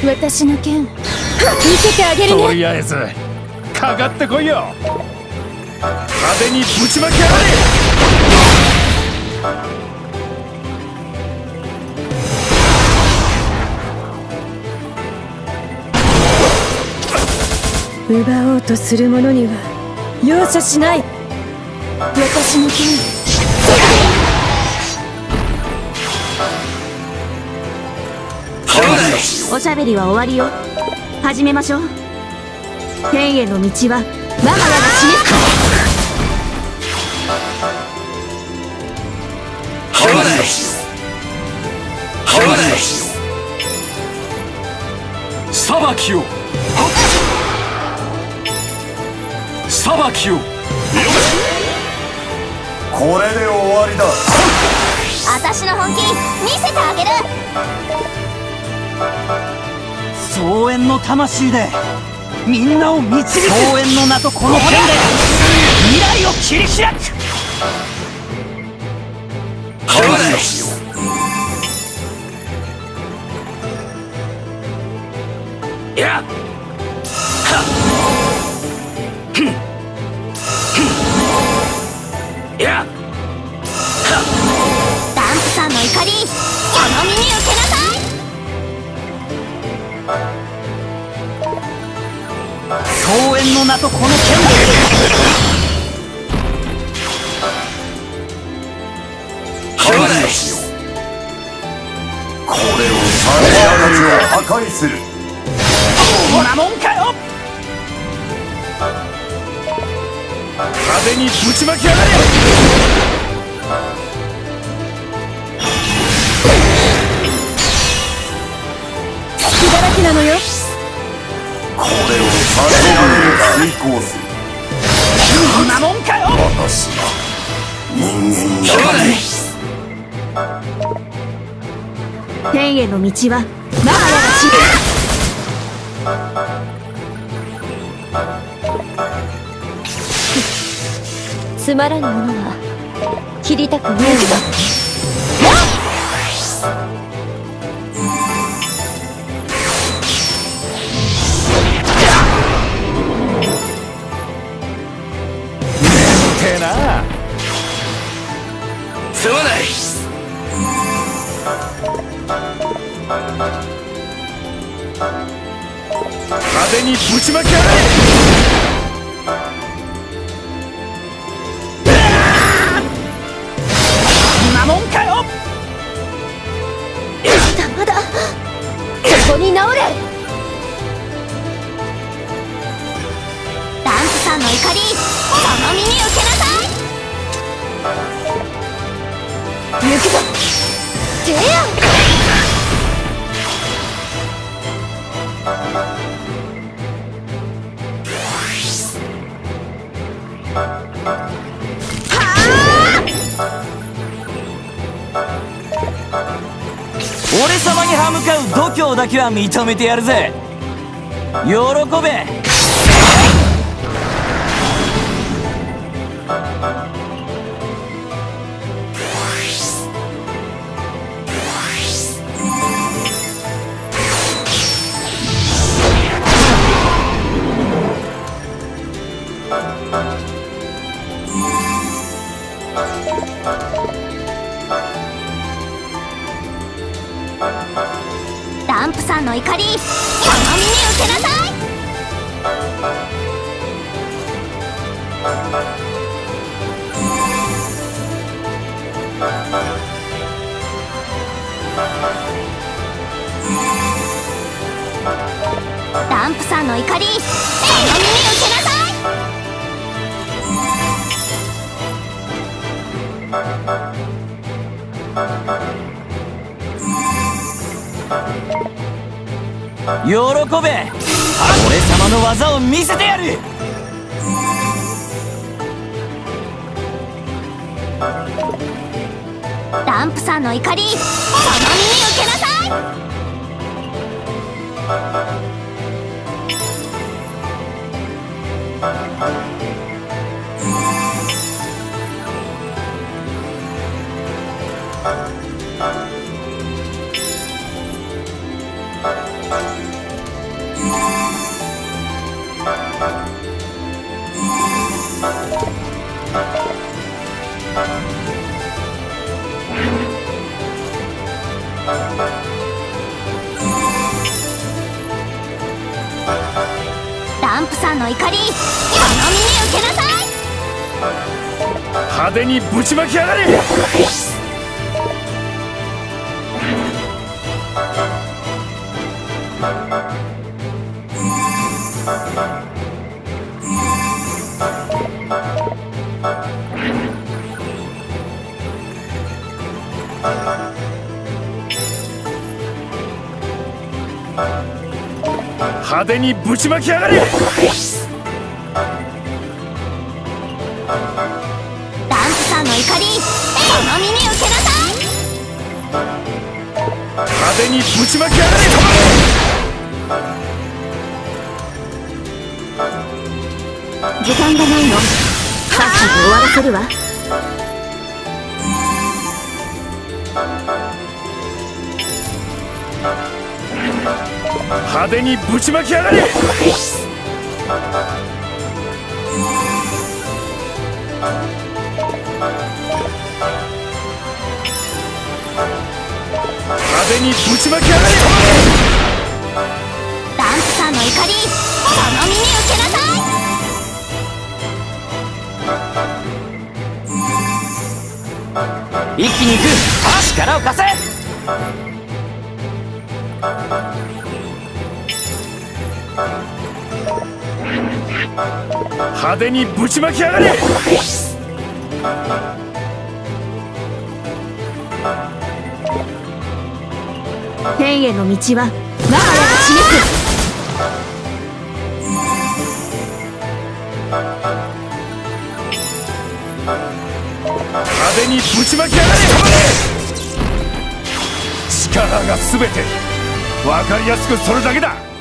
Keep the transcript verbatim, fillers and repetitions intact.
私の剣見せてあげるね。 とりあえずかかってこいよ。派手にぶちまきやがれ。 奪おうとする者には容赦しない。私の剣おしゃべりは終わりよ。始めましょう。天への道は我が家が示すから。 裁きを裁きを。 これで終わりだ。 私の本気見せてあげる。 総縁の魂でみんなを導く。総縁の名とこの剣で未来を切り開く。 いやいやダンプさんの怒りその身に受けなさい。 総縁の名とこの剣でこれをサメアたちを破壊する。 こんなもんかよ。 派手にぶちまきやがれ。 隙だらけなのよ。 これをサメアに遂行する。 こんなもんかよ。 私は人間だ。 天への道は我が家が示す。 つまらぬものは切りたくないの。 てえな。 すまない。 派手にぶちまきやがれ。 こんなもんかよ。 まだまだここに治れ。 ダンプさんの怒りその身に受けなさい。 行くぞ。てや俺様に歯向かう度胸だけは認めてやるぜ。喜べ。 ダンプさんの怒りその身に受けなさい。ダンプさんの怒りその身に受けなさい。 喜べ。俺様の技を見せてやる。 ダンプさんの怒りその身に受けなさい。 あさんの怒りこの身に受けなさい。 派手にぶちまきやがれ。派手にぶちまきやがれ。 ダンプさんの怒りこの身に受けなさい。 派手にぶちまきやがれ。 時間がないの。さっさと終わらせるわ。 派手にぶちまきやがれ。派手にぶちまきやがれ。 ダンプさんの怒りこの身に受けなさい。 一気に行く。力を貸せ。 派手にぶちまきやがれ。 天への道はマハヤが示す。 派手にぶちまきやがれ。力が全て。分かりやすくそれだけだ。